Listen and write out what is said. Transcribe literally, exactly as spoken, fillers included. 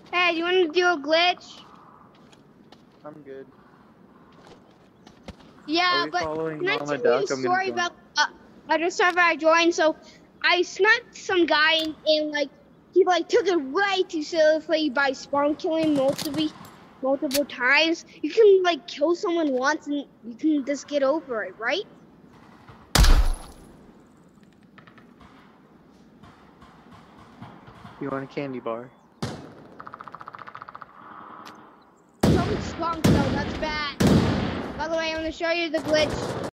Hey, you want to do a glitch? I'm good. Yeah, Are we but following can I Mama tell you a Duck? I'm gonna story join. about uh, other server I joined? So I sniped some guy and, and like he like took it way too seriously by spawn killing multiple multiple times. You can like kill someone once and you can just get over it, right? You want a candy bar? Someone skunked though, that's bad. By the way, I'm gonna show you the glitch.